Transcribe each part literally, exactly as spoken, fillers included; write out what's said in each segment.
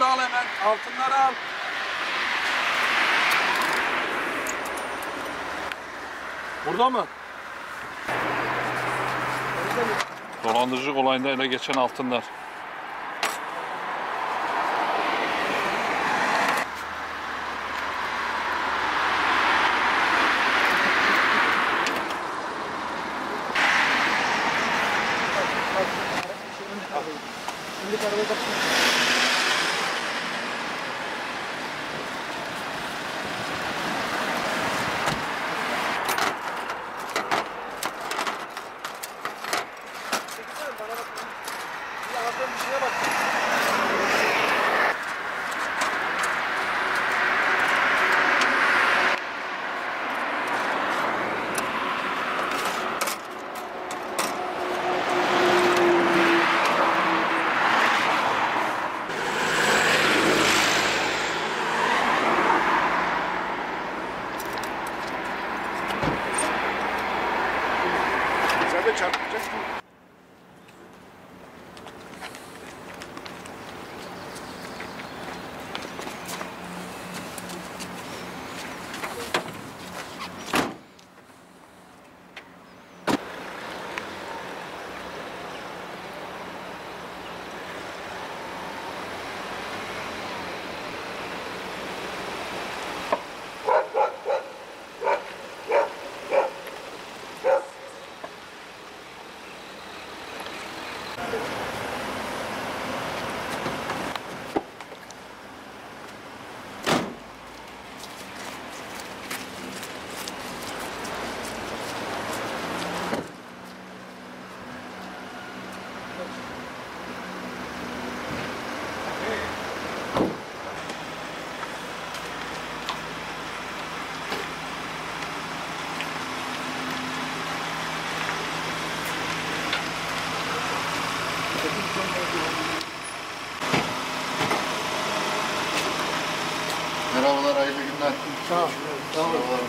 al hemen. Altınları al. Burada mı? Dolandırıcılık olayında ele geçen altınlar. Şimdi arabayı kapatın. Bir şeye bak. Sen de çarpmayacaksın. Merhabalar, hayırlı günler. Sağ ol. Sağ ol.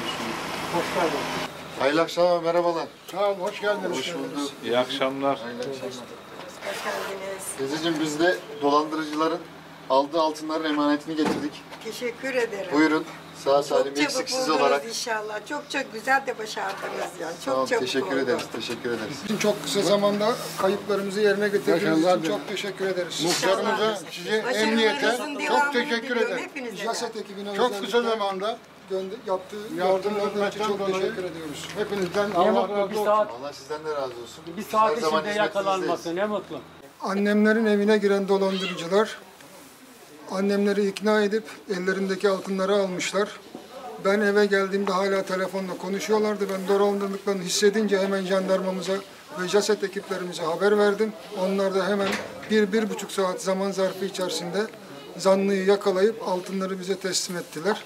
Hoş geldin. Hayırlı akşamlar, merhabalar. Sağ ol, hoş geldiniz. Hoş bulduk. İyi akşamlar. Hayırlı akşamlar. Hoş geldiniz. Teyzeciğim, biz de dolandırıcıların aldığı altınların emanetini getirdik. Teşekkür ederim. Buyurun, sağ Çok salim, çabuk eksiksiz buldunuz olarak. inşallah. Çok çok güzel de başardınız ya. Çok Tamam, çabuk teşekkür oldu. ederiz, teşekkür ederiz. Çok kısa zamanda kayıplarımızı yerine getirdiğiniz için çok teşekkür ederiz. Muhtarımıza, size, emniyete çok teşekkür ederim. Hepinize. Jaset ekibine Çok özellikle kısa zamanda gönder- yaptığı Yaptığınız yardımlardan için hizmetten çok dolayı teşekkür ediyoruz. hepinizden Ne Allah mutlu razı bir olsun. saat, Allah sizden de razı olsun. bir Her saat zaman içinde yakalanması hizmetinizdeyiz. ne mutlu. Annemlerin evine giren dolandırıcılar annemleri ikna edip ellerindeki altınları almışlar. Ben eve geldiğimde hala telefonla konuşuyorlardı. Ben dolandırdıklarını hissedince hemen jandarmamıza ve jaset ekiplerimize haber verdim. Onlar da hemen bir, bir buçuk saat zaman zarfı içerisinde zanlıyı yakalayıp altınları bize teslim ettiler.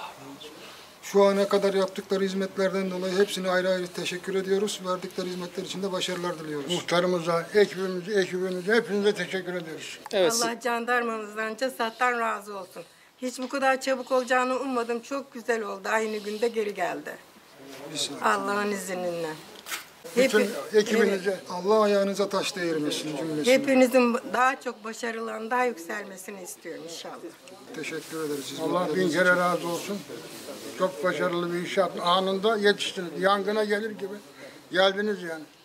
Şu ana kadar yaptıkları hizmetlerden dolayı hepsine ayrı ayrı teşekkür ediyoruz. Verdikleri hizmetler için de başarılar diliyoruz. Muhtarımıza, ekibimize, ekibimize hepinize teşekkür ediyoruz. Allah jandarmamızdan, casattan razı olsun. Hiç bu kadar çabuk olacağını ummadım. Çok güzel oldu. Aynı günde geri geldi. Allah'ın izniyle. Bütün Hepi- ekibinize evet. Allah ayağınıza taş değirmesin cümlesine. Hepinizin daha çok başarılarının daha yükselmesini istiyorum inşallah. Teşekkür ederiz. Allah bin hizmetleriniz kere için. razı olsun. Çok başarılı bir iş yaptınız. Anında yetiştiniz. Yangına gelir gibi geldiniz yani.